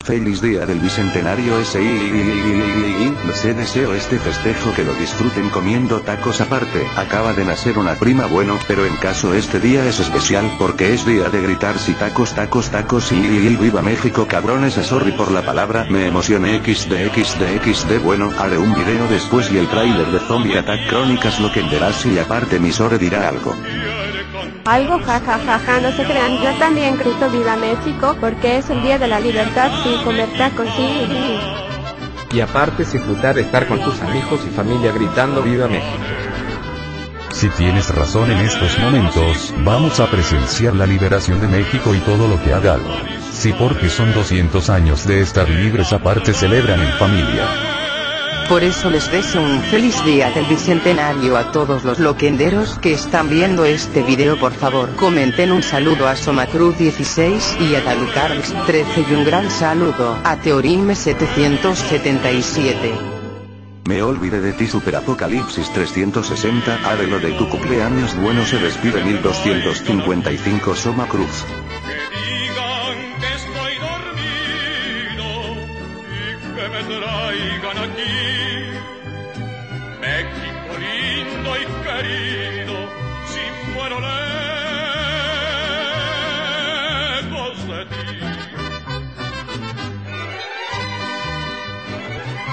Feliz día del bicentenario se deseo este festejo que lo disfruten comiendo tacos aparte. Acaba de nacer una prima bueno, pero en caso este día es especial porque es día de gritar si tacos tacos tacos y viva México cabrones. Sorry por la palabra, me emocioné xd bueno, haré un video después y el tráiler de Zombie Attack Crónicas lo que enderás y aparte mi Sore dirá algo. Algo jajajaja, no se crean, yo también grito viva México porque es el día de la libertad sin comer tacos Y aparte disfrutar de estar con tus amigos y familia gritando viva México. Si tienes razón en estos momentos, vamos a presenciar la liberación de México y todo lo que haga. Sí, porque son 200 años de estar libres, aparte celebran en familia. Por eso les deseo un feliz día del bicentenario a todos los loquenderos que están viendo este video. Por favor comenten un saludo a Somacruz 16 y a Talucarx 13 y un gran saludo a Teorime 777. Me olvidé de ti Superapocalipsis 360, haré lo de tu cumpleaños bueno, se despide 1255 Somacruz. Que me traigan aquí, México lindo y querido, si muero lejos